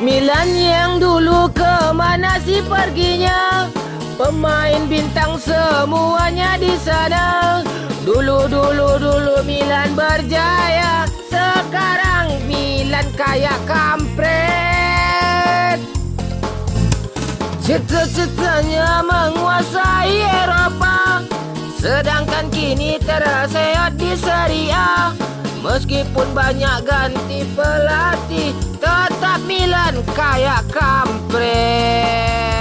Milan yang dulu kemana sih perginya? Pemain bintang semuanya di sana. Dulu Milan berjaya. Sekarang Milan kayak kampret. Cita-citanya menguasai Eropa, sedangkan kini terseot di Serie A. Meskipun banyak ganti pelatih, tetap Milan kayak kampret.